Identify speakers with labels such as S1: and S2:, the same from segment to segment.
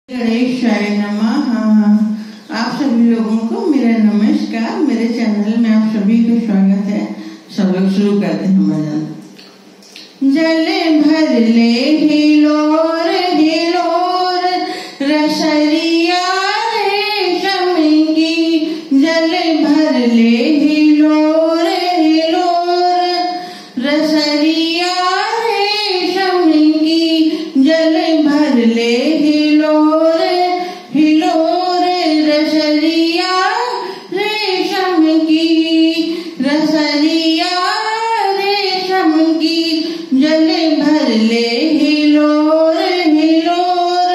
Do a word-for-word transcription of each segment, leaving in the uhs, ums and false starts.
S1: गणेशाय नमः। आप सभी लोगों को मेरा नमस्कार। मेरे चैनल में आप सभी को स्वागत है। सब लोग शुरू करते हैं भजन। जल भर ले हिलोर हिलोर रसरिया रेशम की, जल भर ले हिलोर हिलोर रसरिया रेशम की, जल भर ले हिलोर हिलोर रसरिया रेशम की, रसरिया रेशम की, जल भर ले हिलोर हिलोर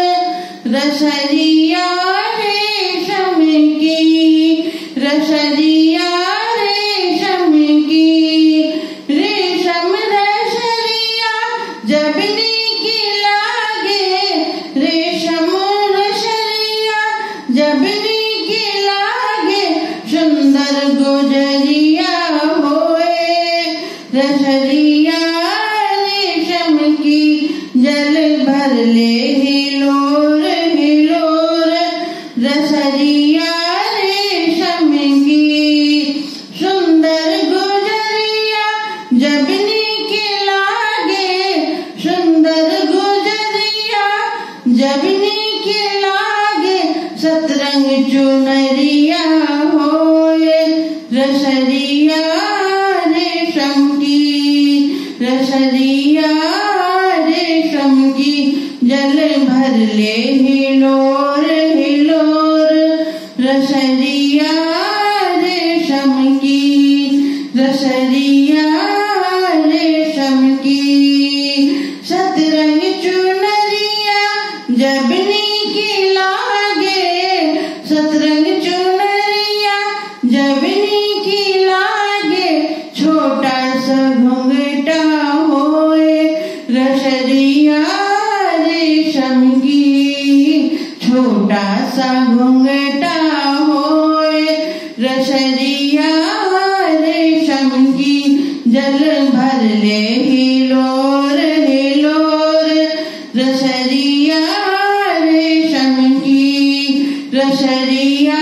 S1: रसरिया रेशम की, रसरिया रेशम की। रेशम रसरिया जब नीक लागे, रेशम रसरिया जब नीक लागे, सुंदर गुजरिया होए रसरिया रेशम की, जल भर ले हिलोर हिलोर रसरिया रेशम की। सुंदर गुजरिया जब नीक लागे, सुंदर गुजरिया जब नीक लागे, सतरंग चुनरिया होए रसरिया रेशम की, रसरिया रेशम की, जल भर ले हिलोर हिलोर रसरिया रेशम की, रसरिया रेशम की। सतरंग चुनरिया जब नीक लागे, सतरंग चुनरिया जब नीक लागे, छोटा सा घुंघटा होए रसरिया रेशम की, छोटा सा घुंघटा होए रसरिया रेशम की, जल भर ले हिलोर हिलोर रसरिया रेशम की, रसरिया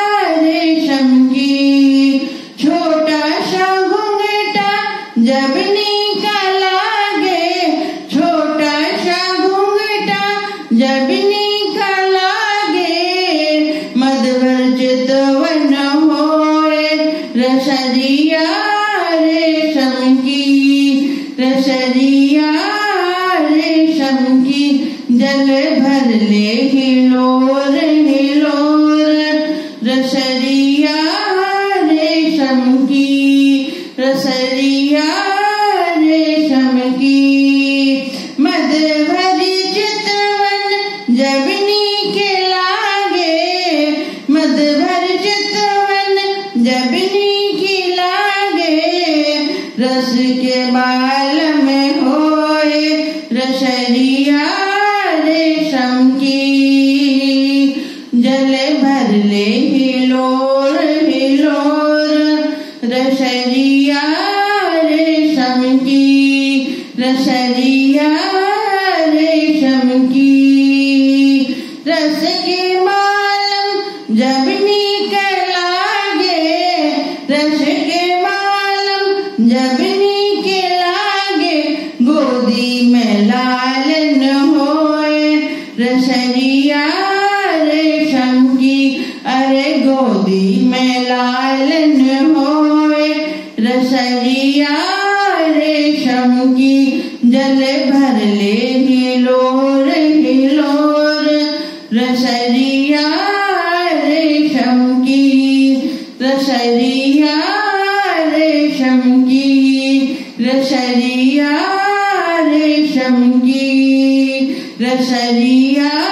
S1: रेशम की। छोटा सा घुंघटा जब नीक लागे, छोटा सा घुंघटा जब नीक लागे, मधुर चितवन होए रसरिया रेशम की, रसरिया रेशम की, जल भर ले हिलोर हिलोर रसरिया रेशम की, रसरिया रेशम की। मधुर चितवन जब नीक लागे, मधुर चितवन जब नीक लागे, रस के बाल में होए रसरिया रेशम की, जल भर ले हिलोर हिलोर रसरिया रेशम की, रसरिया रेशम की। रस के मालम जब नीक लागे, रस के मालम जब नीक लागे, गोदी में लालन होए रसरिया रेशम की, अरे गोदी में लालन होए रसरिया रेशम की, जल भर ले हिलोर हिलोर रसरिया रेशम की, रसरिया रेशम की, रसरिया रेशम की, रसरिया